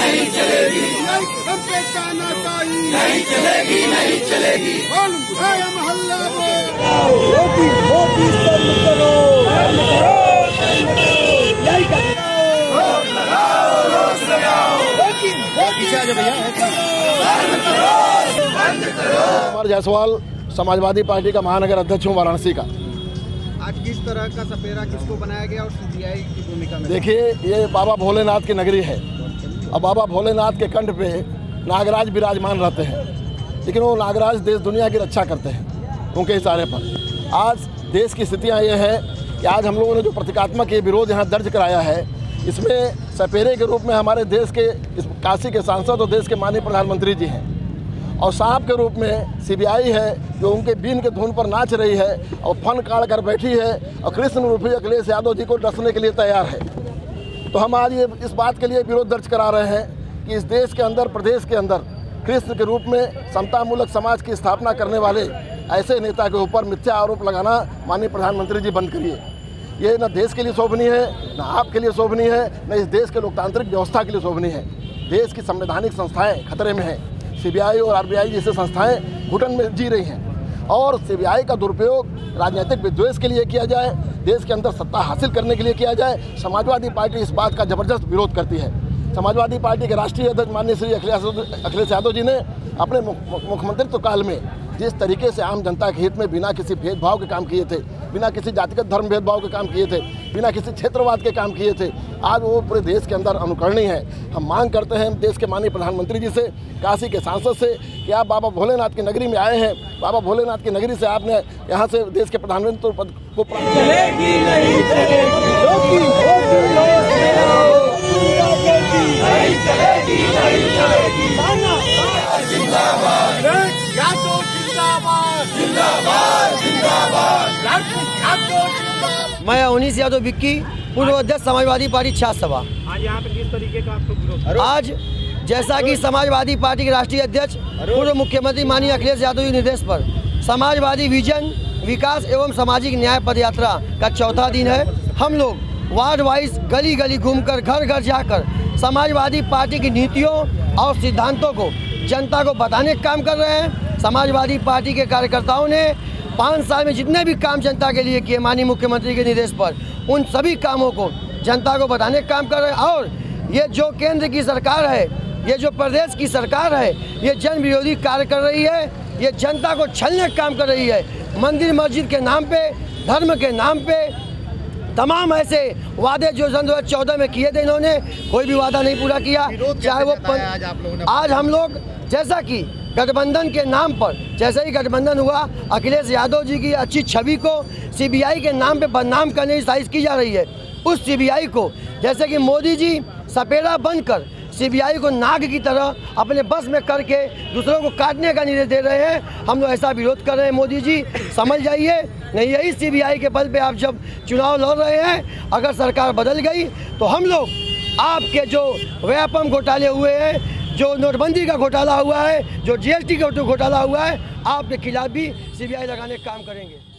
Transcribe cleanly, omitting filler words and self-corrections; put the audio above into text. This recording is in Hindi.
नहीं चलेगी, नहीं चलेगी, नहीं चलेगी। मोहल्ला कुमार जायसवाल समाजवादी पार्टी का महानगर अध्यक्ष हूँ वाराणसी का। आज किस तरह का सपेरा किसको बनाया गया और सीबीआई की भूमिका में? देखिए, ये बाबा भोलेनाथ की नगरी है और बाबा भोलेनाथ के कंठ पे नागराज विराजमान रहते हैं, लेकिन वो नागराज देश दुनिया की रक्षा करते हैं उनके इशारे पर। आज देश की स्थितियाँ ये है कि आज हम लोगों ने जो प्रतीकात्मक ये विरोध यहाँ दर्ज कराया है, इसमें सपेरे के रूप में हमारे देश के इस काशी के सांसद और देश के माननीय प्रधानमंत्री जी हैं, और सांप के रूप में सीबीआई है जो उनके बीन के धुन पर नाच रही है और फन काट कर बैठी है और कृष्ण रूपी अखिलेश यादव जी को डसने के लिए तैयार है। तो हम आज ये इस बात के लिए विरोध दर्ज करा रहे हैं कि इस देश के अंदर, प्रदेश के अंदर कृष्ण के रूप में समतामूलक समाज की स्थापना करने वाले ऐसे नेता के ऊपर मिथ्या आरोप लगाना माननीय प्रधानमंत्री जी बंद करिए। ये न देश के लिए शोभनीय है, न आपके लिए शोभनीय है, न इस देश के लोकतांत्रिक व्यवस्था के लिए शोभनीय है। देश की संवैधानिक संस्थाएं खतरे में हैं। सीबीआई और आरबीआई जैसे संस्थाएं घुटन में जी रही हैं और सीबीआई का दुरुपयोग राजनीतिक विद्वेष के लिए किया जाए, देश के अंदर सत्ता हासिल करने के लिए किया जाए। समाजवादी पार्टी इस बात का जबरदस्त विरोध करती है। समाजवादी पार्टी के राष्ट्रीय अध्यक्ष माननीय श्री अखिलेश यादव जी ने अपने मुख्यमंत्रित्व काल में जिस तरीके से आम जनता के हित में बिना किसी भेदभाव के काम किए थे, बिना किसी जातिगत धर्म भेदभाव के काम किए थे, बिना किसी क्षेत्रवाद के काम किए थे, आज वो पूरे देश के अंदर अनुकरणीय है। हम मांग करते हैं देश के माननीय प्रधानमंत्री जी से, काशी के सांसद से कि आप बाबा भोलेनाथ की नगरी में आए हैं, बाबा भोलेनाथ की नगरी से आपने यहाँ से देश के प्रधानमंत्री पद को मैं उन्नीस यादव विक्की, पूर्व अध्यक्ष समाजवादी पार्टी छात्र सभा। आज यहाँ पे किस तरीके का आपको विरोध? आज जैसा कि समाजवादी पार्टी के राष्ट्रीय अध्यक्ष पूर्व मुख्यमंत्री माननीय अखिलेश यादव के निर्देश पर समाजवादी विजन विकास एवं सामाजिक न्याय पदयात्रा का चौथा दिन है। हम लोग वार्ड वाइज गली गली घूमकर, घर घर जाकर समाजवादी पार्टी की नीतियों और सिद्धांतों को जनता को बताने का काम कर रहे हैं। समाजवादी पार्टी के कार्यकर्ताओं ने 5 साल में जितने भी काम जनता के लिए किए माननीय मुख्यमंत्री के निर्देश पर, उन सभी कामों को जनता को बताने का काम कर रहे हैं। और ये जो केंद्र की सरकार है, ये जो प्रदेश की सरकार है, ये जन विरोधी कार्य कर रही है। ये जनता को छलने का काम कर रही है। मंदिर मस्जिद के नाम पे, धर्म के नाम पे तमाम ऐसे वादे जो सन 2014 में किए थे, इन्होंने कोई भी वादा नहीं पूरा किया। चाहे वो आज हम लोग जैसा कि गठबंधन के नाम पर, जैसे ही गठबंधन हुआ, अखिलेश यादव जी की अच्छी छवि को सीबीआई के नाम पे बदनाम करने की साजिश की जा रही है। उस सीबीआई को, जैसे कि मोदी जी सपेरा बनकर सीबीआई को नाग की तरह अपने बस में करके दूसरों को काटने का निर्देश दे रहे हैं, हम लोग ऐसा विरोध कर रहे हैं। मोदी जी समझ जाइए, नहीं यही सीबीआई के बल पे आप जब चुनाव लड़ रहे हैं, अगर सरकार बदल गई तो हम लोग आपके जो व्यापम घोटाले हुए हैं, जो नोटबंदी का घोटाला हुआ है, जो जीएसटी का घोटाला हुआ है, आपके खिलाफ भी सीबीआई लगाने का काम करेंगे।